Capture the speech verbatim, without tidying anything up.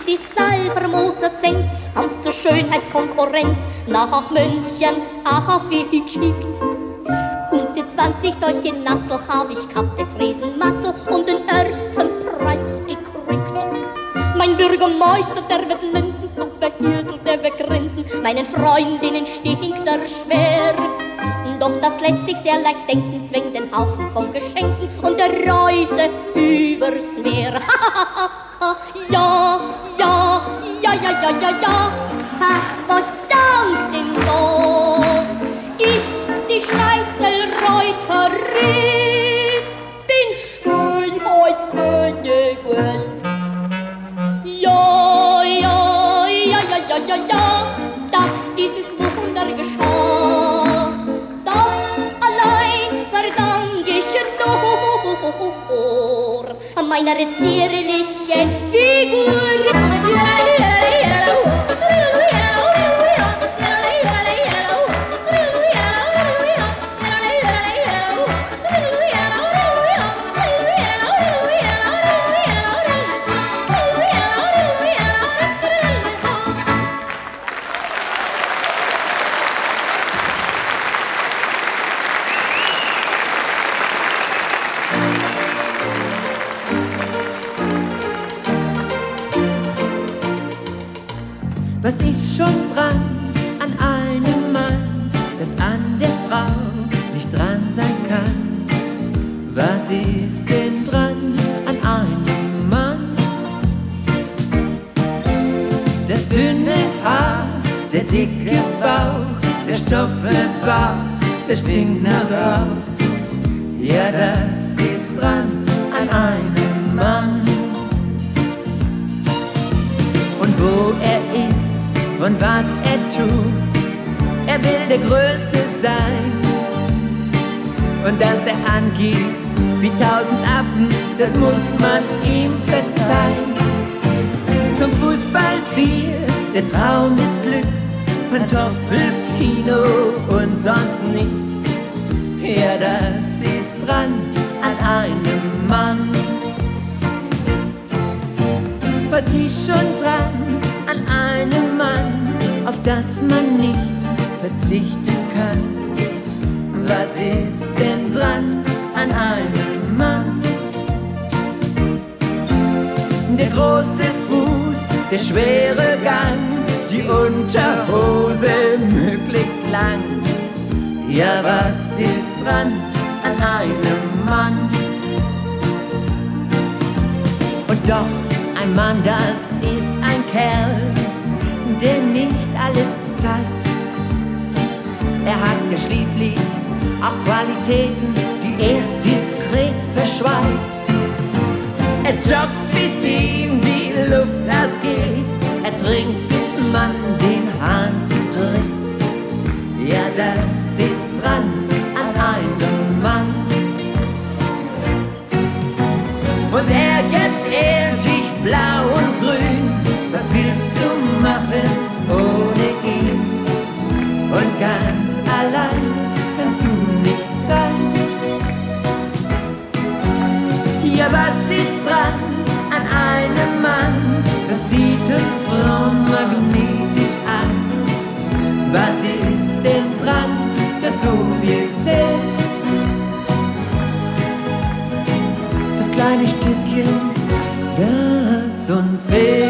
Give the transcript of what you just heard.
die Salvermoser Zenz haben's zur Schönheitskonkurrenz nach München aufgeschickt. Und die zwanzig solche Nassel hab ich gehabt, das Riesenmassel, und den ersten Preis gekriegt. Mein Bürgermeister, der wird linsen, und der Hirsel, der wird grinsen, meinen Freundinnen stinkt er schwer. Doch das lässt sich sehr leicht denken, zwängt den Haufen von Geschenken und der Reise übers Meer. Ja, ja, ja, ja, ja, ja, ja, ha, was sagst denn da? Ich, die Schneizelreuterin, bin Schönheitskönigin. Ja, ja, ja, ja, ja, ja, ja, dass dieses Wunder geschah, das allein verdank ich nur meiner zierlichen Figur. Was ist schon dran an einem Mann, das an der Frau nicht dran sein kann? Was ist denn dran an einem Mann? Das dünne Haar, der dicke Bauch, der Stoppelbart, der stinkt nach Rauch. Ja, das ist dran an einem Mann. Und wo er ist und was er tut, er will der Größte sein. Und dass er angibt wie tausend Affen, das muss man ihm verzeihen. Zum Fußballbier, der Traum des Glücks, Pantoffelkino und sonst nichts. Ja, das ist dran an einem Mann. Was ist schon dran an einem Mann, auf das man nicht verzichten kann? Was ist denn dran an einem Mann? Der große Fuß, der schwere Gang, die Unterhose möglichst lang. Ja, was ist dran an einem Mann? Und doch, ein Mann, das ist ein Kerl, der nicht alles zeigt. Er hat ja schließlich auch Qualitäten, die er diskret verschweigt. Er joggt, bis ihm die Luft ausgeht. Er trinkt, bis man den Hahn zudrückt. Ja, das ist dran an einem Mann. Und er gibt er dich blau und grün. Was willst du machen ohne ihn? Und ganz allein kannst du nicht sein. Ja, was ist dran an einem Mann? Das sieht uns Frauen magnetisch an. Was ist denn dran, das so viel zählt? Das kleine Stückchen, das uns fehlt.